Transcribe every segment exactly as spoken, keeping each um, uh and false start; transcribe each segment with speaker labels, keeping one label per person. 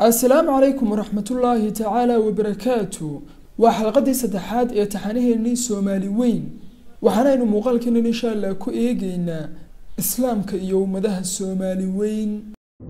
Speaker 1: السلام عليكم ورحمة الله تعالى وبركاته. وحلقة سدحات يتحانيه الني سومالي وين وحنا إنه مقال كنا إن شاء الله كو إيجينا إسلام كيوم ده السومالي وين.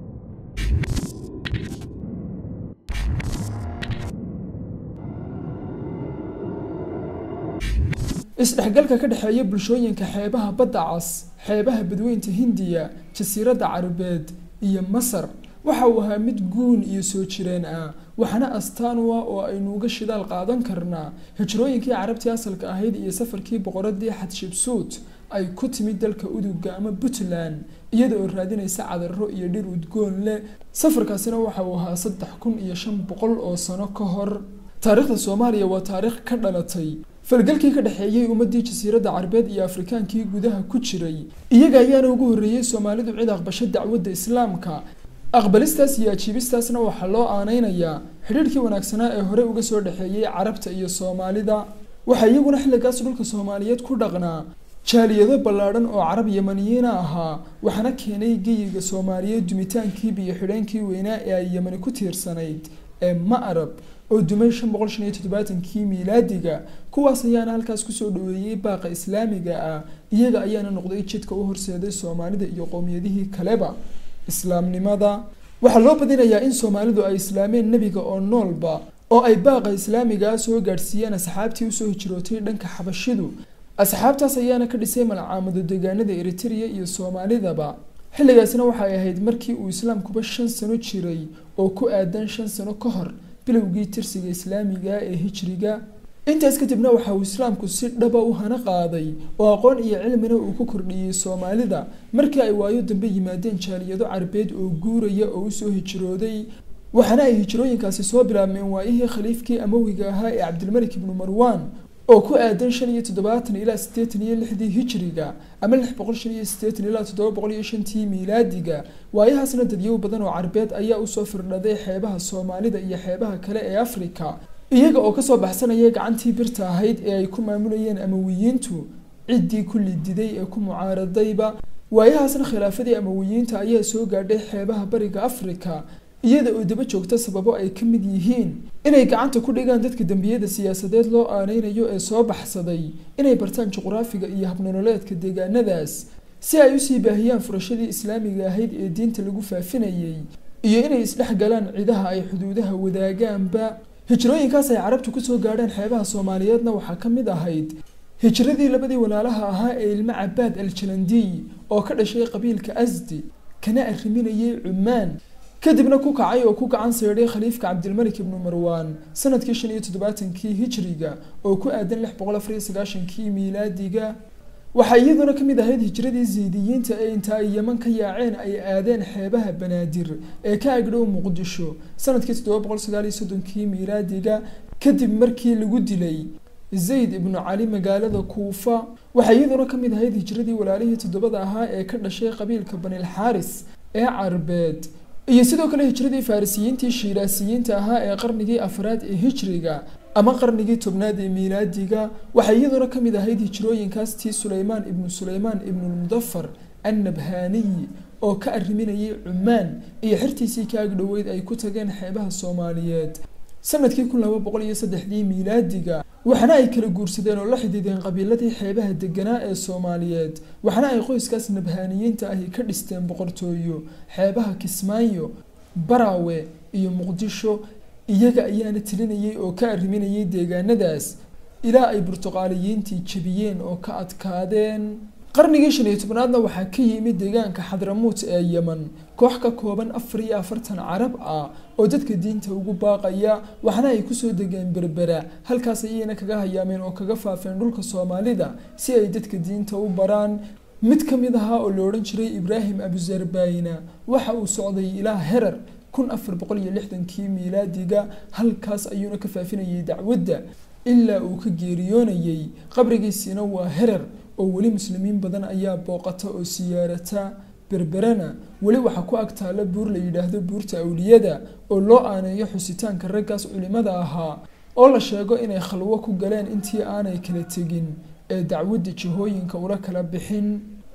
Speaker 1: إسحاقلك كده حيب بلشوين كحيبها بدعص حيبها بدوين تهندية جزيرة عربيد إيا مصر وحوها مد جون يسوع شرين آ وحنا أستانوا وإنه قشدا القادن كرنا هجروين كي عربتي أصل كأهيد يسافر كي بقردي حد شبسوت أي كت مدل كأودو جامع بوتلان يدو الرادين يساعد الرؤية دير وتقول له سفر كاسنا وحوها صدح كون يشم بقول أو سنة كهر تاريخ الصومالية وتاريخ كردلتي فالقلكي كدحيي ومدي جزيرة عربيد يا أفريكان كي جودها كتشري إيجا يانا وجوه الرئيس الصومالي دو عيد بشد عود إسلامك أقبلستاس يا تشيبستاسنا وحلو آنينيا حريركي وناكسنا ee hore uga soo dhaxeeyay Carabta iyo Soomaalida waxa iyaguna xilligaas dhulka Soomaaliyeed ku dhaqnaa jaaliyado ballaaran oo Carab Yemeniyiin ahaa waxana keenay geeyiga Soomaaliyeed dumitaankii biyo xidheenkii weynaa ee ay Yemeni ku tiirsanayd ee Ma'rab oo dumay shan boqol shan iyo toddobaatan-kii miilaadiga kuwaas ayaana halkaas ku soo dhaweeyay baaqa Islaamiga ah iyaga ayaana noqday jidka u horseeday Soomaalida iyo qowmiyadihii kaleba islaamnimada waxa loo badinayaa in Soomaalidu ay islaameen nabiga oo noolba oo ay baaqa islaamiga soo gaarsiiyeen asxaabtii u soo hijrootay dhanka Xabashidu asxaabtaas ayaana ka dhisay malcaamado deegaanada Eritrea iyo Soomaalidaba xilligaasna waxa ay ahayd markii uu islaamkuba shan sano jiray oo ku aadan shan sano ka hor bilowgii tirsiga islaamiga ee hijriga intaas kadibna waxa uu islaamku si dhaba u hana qaaday oo aqoon iyo cilmina uu ku kordhiyay Soomaalida markii ay waayo dambe yimaadeen jaaliyado Carbeed oo guuraya oo soo hijrooday waxana ay hijrooyinkaasi soo bilaabmeen waayihii khaliifkii Amawiga ahaa ee Cabdulmalik ibn Marwan oo ku aadan shan iyo toddobaatan ilaa siddeetan iyo lix hijriga ama lix boqol shan iyo siddeetan ilaa toddoba boqol iyo shan miilaadiga waayahaasna dadyow badan oo Carbeed ayaa u soo firdhaday xeebaha Soomaalida iyo xeebaha kale ee Afrika iyaga oo ka soo baxsanaya gacantii birta ahayd ee ay ku maamulayeen Amawiyiintu ciidii kulli diday ee ku mucaaradayba waayahaasna khilaafadii Amawiyiinta ayaa soo gaadhay xeebaha bariga Afrika iyada oo daba joogta sababo ay ka mid yihiin inay gacanta ku dhigaan dadka dambiyada siyaasadeed loo aaneynayo ee soo baxsaday inay bartaan juqraafiga iyo habnololeedka deegaanadaas si ay u sii baahiyaan furashadii islaamiga ahayd ee diinta lagu faafinayay iyo inay isdhexgalaan ciidaha ay xuduudaha wadaagaanba hijrooyinkaas ay Carabtu ku soo gaadheen xeebaha Soomaaliyeedna waxa ka mid ahayd hijradii labadii walaalaha ahaa ee ilma Cabaad al-Jalandi oo ka dhashay qabiilka Asdi kana arriminayay Cumaan kadibna ku kacay oo ku gacan saarey khaliifka Cabdulmalik ibn Marwan sanadkii shan iyo toddobaatan-kii hijriga oo ku aadan lix boqol afar iyo sagaashan-kii miilaadiga waxa iyaduna ka mid ahayd hijradii Zaydiyiinta ee inta ay Yemen ka yaaceen ay aadeen xeebaha Banaadir ee ka agdhow Muqdisho sanadkii toddoba boqol sagaal iyo soddon-kii miilaadiga kadib markii lagu dilay Zayd ibn Ali magaalada Kuufa waxa iyaduna ka mid ahayd hijradii walaalihii toddobada ahaa ee ka dhashay qabiilka Bani al-Haris ee Carbeed iyo sidoo kale hijradii Farisiyiintii Shiiraasiyiinta ahaa ee qarnigii afraad ee hijriga ama qarnigii tobnaad ee miilaadiga waxa iyaduna ka mid ahayd hijrooyinkaas tii Suleymaan ibn Suleymaan ibn al-Mudaffar an-Nabhani oo ka arriminayay Cumaan iyo xirtiisii ka agdhoweyd ay ku tageen xeebaha Soomaaliyeed sanadkii kun laba boqol iyo saddex miilaadiga waxana ay kala guursadeen oo la xidhiideen qabiiladii xeebaha deganaa ee Soomaaliyeed waxana ay qoyskaas Nabhaniyiinta ahi ka dhisteen boqortooyo xeebaha Kismaayo Barawe iyo Muqdisho iyaga ayaana tilinayay oo ka arriminayay deegaanadaas ilaa ay Burtuqaaliyiintii jabiyeen oo ka adkaadeen qarnigii shan iyo tobnaadna waxa ka yimid deegaanka Xadramuut ee Yemen koox ka kooban afar iyo afartan Carab ah oo dadka diinta ugu baaqaya waxana ay ku soo degeen Berbera halkaas ayayna kaga hayaameen oo kaga faafeen dhulka Soomaalida si ay dadka diinta u baraan mid ka mid ah oo la oran jiray Ibraahim Abu Zarbayna waxa uu socday ilaa Herar kun afar boqol iyo lixdan-kii miilaadiga halkaas ayuuna ka faafinayay dacwadda ilaa uu ka geeriyoonayay qabrigiisina waa Herar oo wali muslimiin badan ayaa booqata oo siyaarata Berberana wali waxa ku agtaala buur la yiraahdo buurta awliyada oo loo aaneeyo xusitaanka raggaas culimada ahaa oo la sheego inay khalwo ku galeen intii aanay kala tagin ee dacwadda jihooyinka ula kala bixin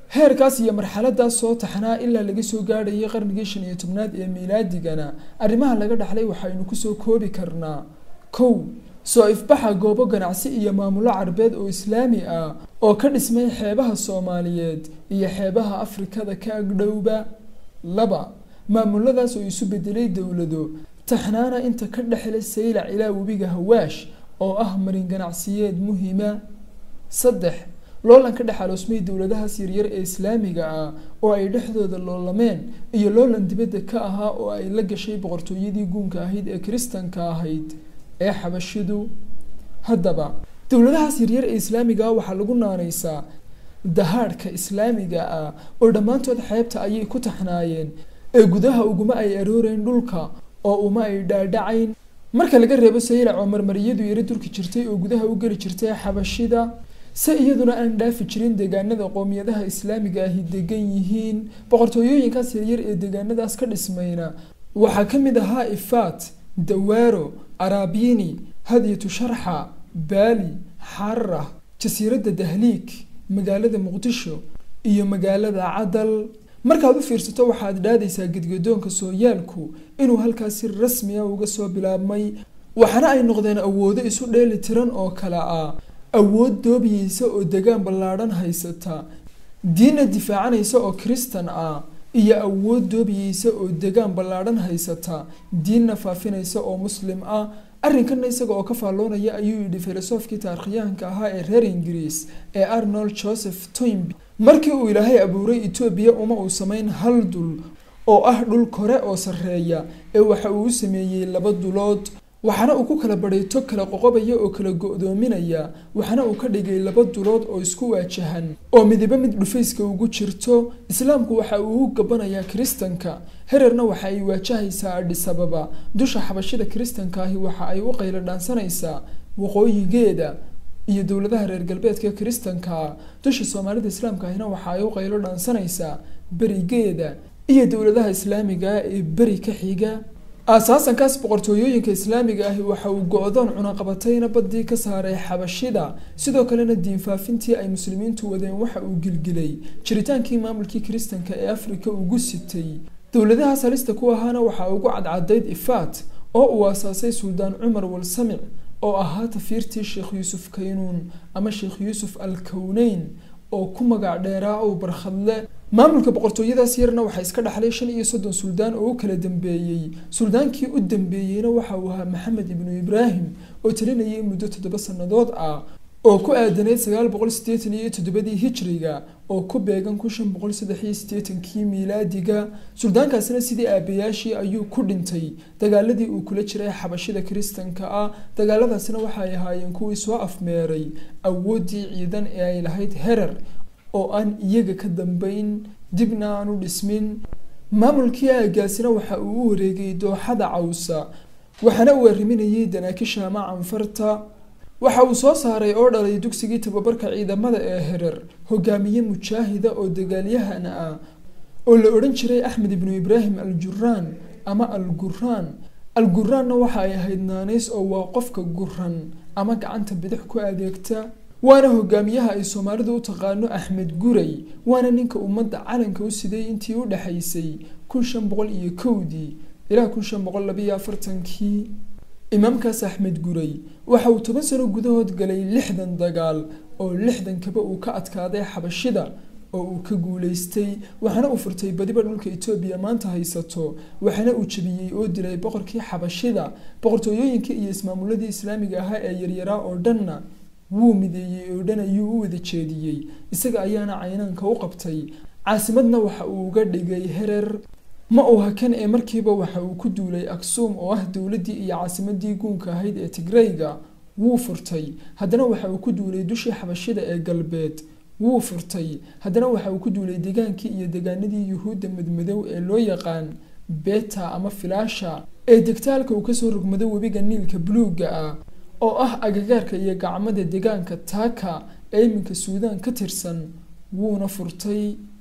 Speaker 1: heerkaas iyo marxaladaas soo taxnaa ilaa laga soo gaadhayay qarnigii shan iyo tobnaad ee miilaadigana arrimaha laga dhaxlay waxaynu kusoo koobi karnaa kow soo ifbaxa goobo ganacsi iyo maamulo carbeed oo islaami ah oo ka dhismay xeebaha Soomaaliyeed iyo xeebaha Afrikada ka agdhowba. laba maamuladaas oo isu bedelay dawlado taxnaana inta ka dhaxlay saylac ilaa webiga Hawaash oo ah marin ganacsiyeed muhiima. saddex loolan ka dhaxaloosmay dawladahaas yaryar ee islaamiga ah oo ay dhexdooda loolameen iyo loolan dibadda ka ahaa oo ay la gashay boqortooyadii guunka ahayd ee Kiristaanka ahayd ee Xabashidu. haddaba dawladahaas yaryar ee islaamiga ah waxaa lagu naanaysaa dahaadhka islaamiga ah oo dhammaantood xeebta ayay ku taxnaayeen ee gudaha uguma ay arooreen dhulka oo uma ay dhaadhacayn marka laga reebo saylac oo marmariyadu yara durki jirtay oo gudaha u geli jirtay Xabashida si iyaduna aan dhaafi jirin deegaanada qoomiyadaha islaamiga ahi degan yihiin. boqortooyooyinkaas yaryar ee deegaanadaas ka dhismayna waxaa ka mid ahaa Ifaat, Dawaaro, Araabiyini, Hadiyatu Sharxa, Baali, Xarra, jasiiradda Dahliik, magaalada Muqdisho iyo magaalada Cadal. markaad u fiirsato waxaad dhaadaysaa gidgadoonka sooyaalku inuu halkaas si rasmi ah uga soo bilaabmay waxaana ay noqdeen awoodo isu dheeli tiran oo kala ah awood doobiyeysa oo degaan ballaadhan haysata diinna difaacanaysa oo Kristan ah iyo awood doobiyeysa oo degaan ballaadhan haysata diinna faafinaysa oo Muslim ah. arrinkan isaga oo ka faalloonaya ayuu yidhi filosofkii taariikhyahanka ahaa ee reer Ingiriis ee Arnold Joseph Toynbee markii uu Ilaahay abuuray Itoobiya uma uu samayn hal dul oo ah dhul kore oo sareeya ee waxa uu sameeyay laba dulood waxaana uu ku kala badhay tog kala qoqobaya oo kala go'doominaya waxaana uu ka dhigay laba dulood oo isku waajahan oo midiba mid dhufayska ugu jirto. islaamku waxa uu u gabanayaa Kiristaanka hererna waxa ay waajahaysaa Addis Ababa dusha Xabashida Kiristaanka ahi waxa ay u qaylo dhaansanaysaa waqooyigeeda iyo dawladaha reer galbeedka Kiristaanka dusha Soomaalida Islaamka ahina waxa ay u qaylo dhaansanaysaa barigeeda iyo dawladaha islaamiga ee bari ka xiga. asaasankaas boqortooyooyinka islaamiga ahi waxa uu go'doon cunaqabatayna badii ka saaray Xabashida sidoo kalena diin faafintii ay muslimiintu wadeen waxa uu gilgilay jiritaankii maamulkii Kiristaanka ee Afrika ugu sitay. dawladahaas halista ku ahaana waxa ugu cadcadayd Ifaat oo uu asaasay Suldaan Cumar Walsamic oo ahaa tafiirtii Sheekh Yuusuf Kaynuun ama Sheekh Yuusuf Al-Kawnayn oo ku magac dheeraa oo barkhadle. maamulka boqortooyadaas yarna waxa iska dhaxlay shan iyo soddon suldaan oo kala dambeeyay. suldaankii u dambeeyayna waxa uu ahaa Maxamed ibn Ibrahim oo talinayay muddo toddoba sanadood ah oo ku aadaneyd sagaal boqol siddeetan iyo toddoba hijriga oo ku beegan kun shan boqol saddex iyo siddeetan kii miilaadiga. suldaankaasna sidii aabayaashii ayuu ku dhintay dagaaladii uu kula jiray Xabashida Kiristaanka ah. dagaaladaasna waxa ay ahaayeen kuwii soo afmeeray awoodii ciidan ee ay lahayd herer oo aan iyaga ka dambayn dibna aan u dhismin. maamulkii aagaasina waxa uu u wareegay dooxada Cawsa waxaana uu arriminayay Danaakisha ama Canfarta. waxa uu soo saaray oo dhalay dugsigii tababarka ciidamada ee herer hogaamiye mujaahida oo dagaalyahan ah oo la oran jiray Axmed ibn Ibrahim Al-Jurraan ama Al-Gurraan. Al-Gurraanna waxa ay ahayd naanays oo waa qofka gurran ama gacanta bidix ku adeegta waana hogaamiyaha ay Soomaalidu u taqaano Axmed Guray waana ninka ummadda calanka u siday intii u dhaxaysay kun shan boqol iyo kowdii ilaa kun shan boqol laba iyo afartan kii. imaamkaas Axmed Guray waxa uu toban sano gudahood galay lixdan dagaal oo lixdan kaba uu ka adkaaday Xabashida oo uu ka guuleystay waxaana uu furtay badiba dhulka Itoobiya maanta haysato waxaana uu jabiyay oo dilay boqorkii Xabashida. boqortooyooyinkii iyo ismaamuladii islaamiga ahaa ee yaryaraa oo dhanna wuu mideeyay oo dhan ayuu u wada jeediyay isaga ayaana caynaanka u qabtay caasimadna waxa uu uga dhigay herer. ma uu hakan ee markiiba waxa uu ku duulay Aksum oo ah dawladii iyo caasimadii guunka ahayd ee Tigrayga wuu furtay haddana waxa uu ku duulay dushii Xabashida ee galbeed wuu furtay haddana waxa uu ku duulay deegaankii iyo deegaanadii Yuhuudda madmadow ee loo yaqaan Beta ama Filaasha ee degtaalka uu ka soo rogmaday webiga Niilka buluuga ah oo ah agagaarka iyo gacmada deegaanka Taka ee iminka Suudaan ka tirsan wuuna furtay.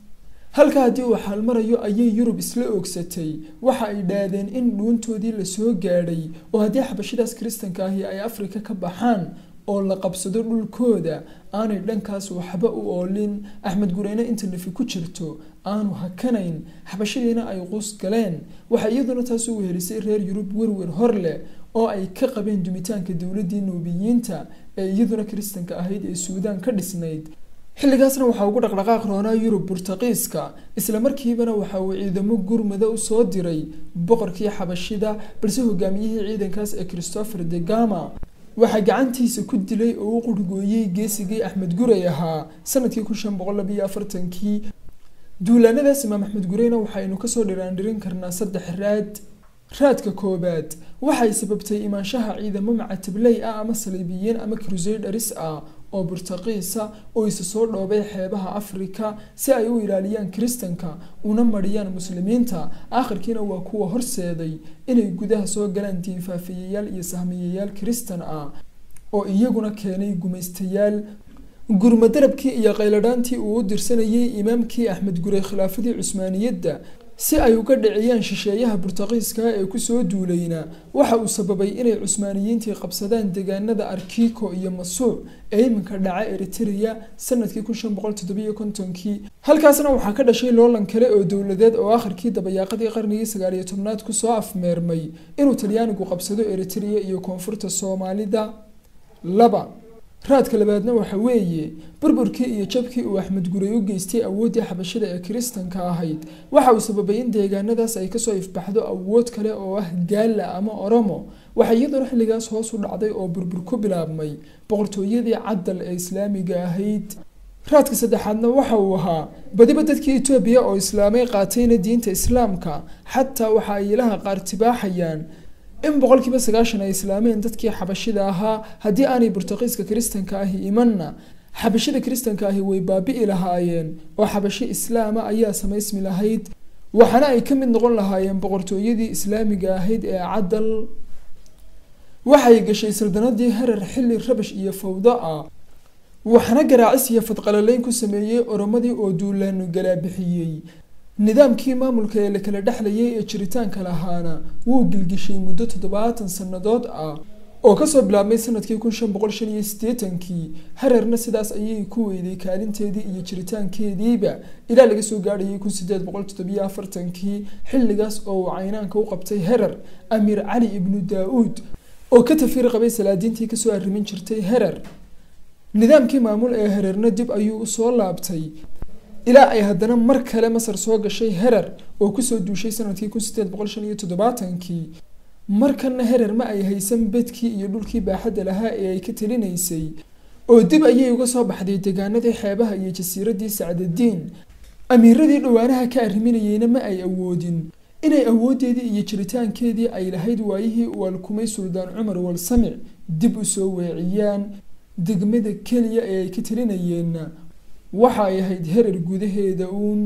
Speaker 1: halka hadii uu xal marayo ayay Yurub isla oogsatay waxa ay dhaadeen in dhuuntoodii la soo gaadhay oo hadii Xabashidaas Kiristaanka ahi ay Afrika ka baxaan oo la qabsado dhulkooda aanay dhankaas waxba u oolin axmed gureyne inta nafi ku jirto aanu hakanayn xabashidiina ay quus galeen waxay iyaduna taas u wehelisay reer yurub werwer hor leh oo ay ka qabeen dumitaanka dowladii nuubiyiinta ee iyaduna kiristanka ahayd ee suudaan ka dhisnayd xilligaasna waxaa ugu dhaqdhaqaaq roonaa yurub burtaqiiska isla markiibana waxa uu ciidamo gurmada u soo diray boqorkii xabashida balse hogaamiyihii ciidankaas ee christopher de gama waxaa gacantiisa ku dilay oo u qurgooyey geesigii axmed gurey ahaa sanadkii kun shan boqol labiyo afartankii duulaanadaas imaam axmed gureyna waxaynu kasoo dhiraandhirin karnaa saddex raad raadka koobaad waxay sababtay imaanshaha ciidamo macatibley ah ama saliibiyiin ama crusaders ah oo burtaqiisa oo isa soo dhoobay xeebaha afrika si ay u ilaaliyaan kiristanka una mariyaan muslimiinta aakhirkiina waa kuwa horseeday inay gudaha soo galaan diinfaafiyayaal iyo sahmiyayaal kiristan ah oo iyaguna keenay gumaystayaal gurmadarabkii iyo qayladhaantii uu u dirsanayay imaamkii axmed gurey khilaafadii cusmaaniyadda si ay uga dhiciyaan shisheeyaha burtaqiiska ee kusoo duulayna waxa uu sababay inay cusmaaniyiintii qabsadaan deegaanada arkiko iyo masuuc ee iminka dhaca eritrea sanadkii kun shan boqol toddobiyo kontonkii halkaasna waxaa ka dhashay loolan kale oo dowladeed oo aakhirkii dabayaaqadii qarnigii sagaaliyo tobnaad kusoo afmeermay inuu talyaanigu qabsado eritrea iyo koonfurta soomaalida laba raadka labaadna waxa weeye burburkii iyo jabkii uu axmed gurey u geystay awooddii xabashada ee kiristanka ahayd waxa uu sababay in deegaanadaas ay kasoo ifbaxdo awood kale oo ah gaala ama oromo waxa iyaduna xilligaas hoos u dhacday oo burbur ku bilaabmay boqortooyadii cadal ee islaamiga ahayd raadka saddexaadna waxa uu ahaa badiba dadkii etoobiya oo islaamay qaatayna diinta islaamka xataa waxa ay ilaha qaar tibaaxayaan in boqolkiiba sagaashan ay islaameen dadkii xabashida ahaa haddii aanay burtaqiiska kiristanka ahi imanna xabashida kiristanka ahi way baabi'i lahaayeen oo xabashi islaama ayaa samaysmi lahayd waxaana ay ka mid noqon lahaayeen boqortooyadii islaamiga ahayd ee cadal waxay gashay saldanadii harar xilli rabash iyo fawdo ah waxaana garaacis iyo fadqalaleyn ku sameeyey oromadii oo duulaanu galaabixiyey nidaamkii maamulka ee la kala dhexlayay ee jiritaanka lahaana wuu gilgishay muddo toddobaatan sannadood ah oo kasoo bilaabmay sanadkii kun shan boqol shan iyo siddeetankii hararna sidaas ayay ku weyday kaalinteedii iyo jiritaankeediiba ilaa laga soo gaadhayay kun sideed boqol toddobiyo afartankii xilligaas oo uu caynaanka u qabtay harar amiir cali ibnu daa-uud oo ka tafiir qabay salaadiintii kasoo arrimin jirtay harar nidaamkii maamul ee hararna dib ayuu usoo laabtay ilaa ay haddana mar kale masar soo gashay harar oo kusoo duushay sanadkii kun sideed boqol shan iyo toddobaatankii markana harar ma ay haysan bedkii iyo dhulkii baaxadda lahaa ee ay ka talinaysay oo dib ayay uga soo baxday deegaanadii xeebaha iyo jasiiradii sacdadiin amiiradii dhowaanaha ka arriminayeyna ma ay awoodin inay awoodeedii iyo jiritaankeedii ay lahayd waayihii uu alkumay suldaan cumar walsamic dib u soo weeciyaan degmada keliya ee ay ka talinayeenna waxa ay ahayd harar gudaheeda uun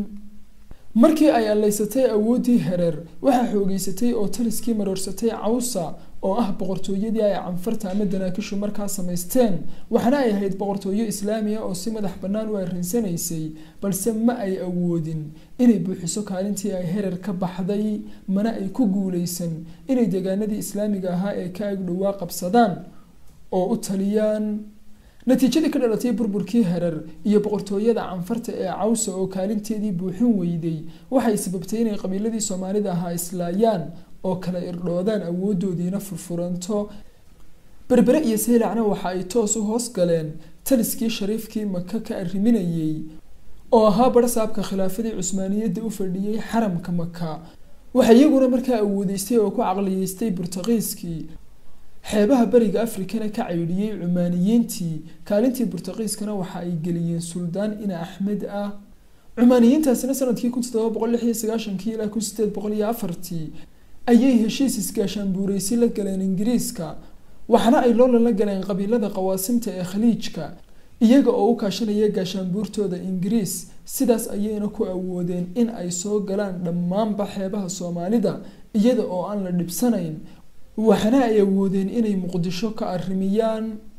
Speaker 1: markii ay allaysatay awooddii harar waxaa xoogeysatay oo taliskii maroorsatay cawsa oo ah boqortooyadii ay canfarta ama danaakishu markaa samaysteen waxaana ay ahayd boqortooyo islaamiya oo si madax bannaan u arrinsanaysay balse ma ay awoodin inay buuxiso kaalintii ay harar ka baxday mana ay ku guulaysan inay deegaanadii islaamiga ahaa ee ka ag dhowaa qabsadaan oo u taliyaan natiijadii ka dhalatay burburkii harar iyo boqortooyada canfarta ee cawsa oo kaalinteedii buuxin weyday waxay sababtay inay qabiiladii soomaalida ahaa islaayaan oo kala irdhoodaan awoodoodiina furfuranto berbere iyo seylacna waxa ay toos u hoos galeen taliskii shariifkii maka ka arriminayay oo ahaa barsaabka khilaafadii cusmaaniyadda u fadhiyey xaramka maka waxa iyaguna markaa awoodeystay oo ku caqliyeystay burtaqiiskii xeebaha bariga afrikana ka caydhiyey cumaaniyiintii kaalintii burtaqiiskana waxa ay geliyeen suldaan ina axmed ah cumaaniyiintaasina sanadkii kun toddoba boqol lix iyo sagaashankii ilaa kun sideed boqol iyo afartii ayay heshiis isgaashaan buureysi la galeen ingiriiska waxaana ay loolan la galeen qabiilada qawaasimta ee khaliijka iyaga oo u kaashanaya gaashaanbuurtooda ingiriis sidaas ayayna ku awoodeen in ay soo galaan dhammaanba xeebaha soomaalida iyada oo aan la dhibsanayn waxaana ay awoodeen inay muqdisho ka arrimiyaan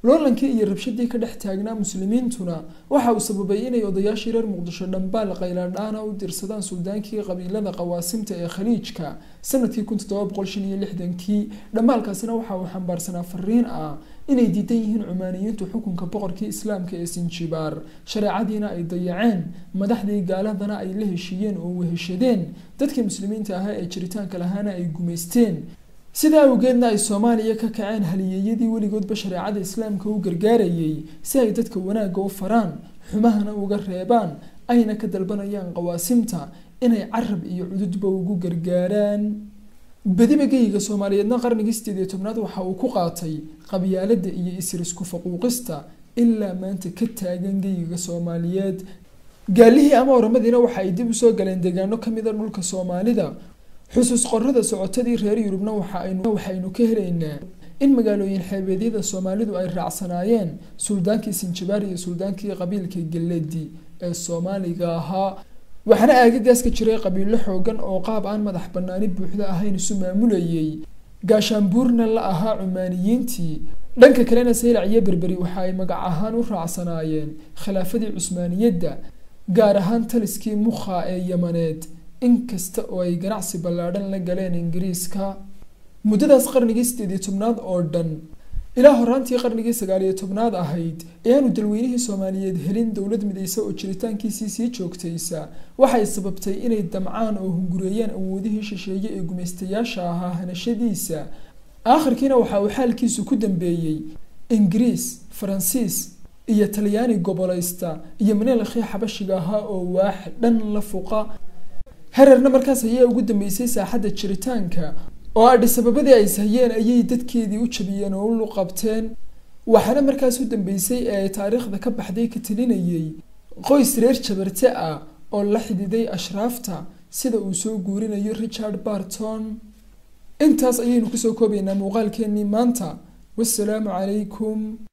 Speaker 1: loolankii iyo rabshadii ka dhex taagnaa muslimiintuna waxa uu sababay inay odayaashii reer muqdisho dhambaal qayladhaana u dirsadaan suldaankii qabiilada qawaasimta ee khaliijka sanadkii kun toddoba boqol shan iyo lixdankii dhammaalkaasina waxa uu xambaarsanaa fariin ah inay diidan yihiin cumaaniyiintu xukunka boqorkii islaamka ee sinjibaar shareecadiina ay dayaceen madaxdii gaaladana ay la heshiiyeen oo weheshadeen dadkii muslimiinta ahaa ee jiritaanka lahaana ay gumaysteen sidaa awgeedna ay Soomaaliya ka kaceen haliyeyadii weligoodba shareecada islaamka u gargaarayay si ay dadka wanaagga u faraan xumahana uga reebaan ayna ka dalbanayaan qawaasimta inay carab iyo cududba ugu gargaaraan badiba geyga Soomaaliyeedna qarnigii sideed iyo tobnaad waxa uu ku qaatay qabyaaladda iyo isrisku faquuqista ilaa maanta ka taagan geyga Soomaaliyeed gaalihii ama oramadina waxa ay dib u soo galeen deegaano kamid ah dhulka Soomaalida xusuus qorrada socotadii reer Yurubna waxa aynu waxaynu ka helaynaa in magaalooyin xeebeedyada Soomaalidu ay raacsanaayeen suldaankii Sinjibaar iyo suldaankii qabiilka Galleedi ee Soomaaliga ahaa waxaana aagagaas ka jiray qabiilo xoogan oo qaab aan madax banaani buuxda ahayn isu maamulayay gaashaanbuurna la ahaa cumaaniyiintii dhanka kalena Saylac iyo Berberi waxa ay magac ahaan u raacsanaayeen khilaafadii Cusmaaniyadda gaar ahaan taliskii Mukha ee Yamaneed inkasta oo ay ganacsi ballaadhan la galeen Ingiriiska muddadaas qarnigii sideed iyo tobnaad oo dhan ilaa horaantii qarnigii sagaal iyo tobnaad ahayd ayaanu dalweynihii Soomaaliyeed helin dawlad midaysa oo jiritaankiisii sii joogtaysa waxay sababtay inay damcaan oo hungureeyaan awoodihii shisheeye ee gumaystayaasha ahaa hanashadiisa aakhirkiina waxa uu xaalkiisu ku dambeeyay Ingiriis Faransiis iyo Talyaani gobolaysta iyo Maneelkii xabashiga ahaa oo waax dhan la fuqa herarna markaas ayay ugu dambeysay saaxadda jiritaanka oo Addis Ababadii ay sahayeen ayay dadkeedii u jabiyeen oo u qabteen waxaana markaas u dambeysay ee taariikhda ka baxday ka talinayay qoys reer Jabarte ah oo la xididay ashraafta sida uu soo guurinayo Richard Barton intaas ayaynu ku soo koobaynaa muuqaalkeenii maanta wassalaamu calaykum